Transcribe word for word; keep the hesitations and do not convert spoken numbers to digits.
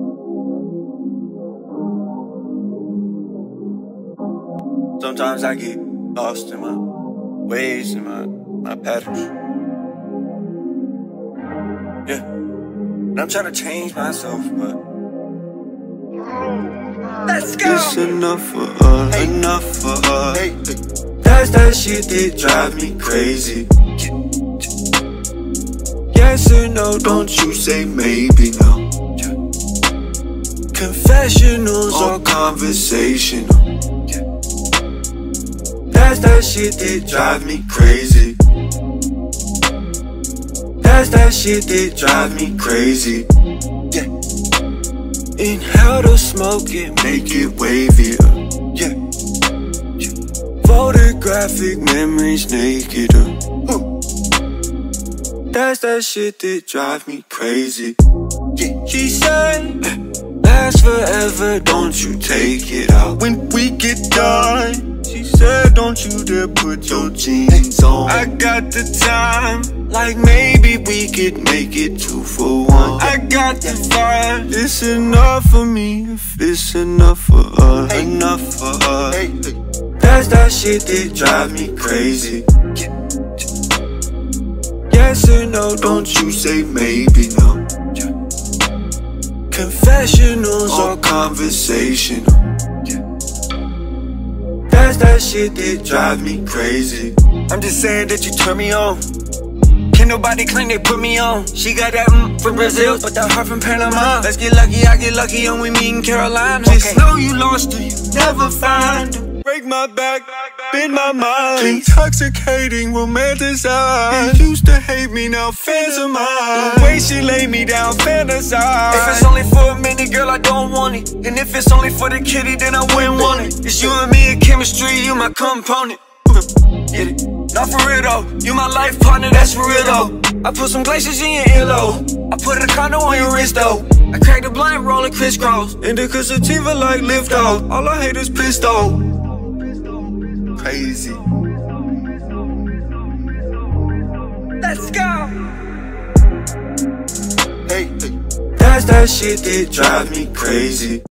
Sometimes I get lost in my ways and my, my patterns. Yeah. And I'm trying to change myself, but let's go! It's enough for us, hey. Enough for us. Hey. That's that shit that drive me crazy. Yes or no, don't you say maybe no. Confessionals or conversational. That's that shit that drive me crazy. That's that shit that drive me crazy. Yeah. Inhale the smoke and make it wavier. Yeah. Photographic memories naked. Uh. That's that shit that drive me crazy. Yeah. She said, last forever, don't you take it out when we get done. She said, don't you dare put your jeans on. I got the time, like maybe we could make it two for one. I got the vibe, it's enough for me if it's enough for us. Hey. Enough for us. Hey. That's that shit that drive me crazy. Yes or no, don't you say maybe no. Confessionals or conversational. That's that shit that drive me crazy. I'm just saying that you turn me on. Can't nobody claim they put me on. She got that mm from Brazil, but that heart from Panama. Let's get lucky, I get lucky, and we meet in Carolina. Just okay. Know you lost her, you never find her. Break my back, bend my mind. Intoxicating, romanticized. You used to hate me, now fans of mine. The way she laid me down, fantasize. If it's only for a minute, girl, I don't want it. And if it's only for the kitty, then I wouldn't want it. It's you and me in chemistry, you my component. Get it? Not for real though, you my life partner, that's for real though. I put some glaciers in your earlobe. I put a condo on your wrist though. I cracked a blunt, rolling crisscross. Indica sativa like lift off. All I hate is pissed off. Crazy. Let's go. Hey, hey. That's that shit that drive me crazy.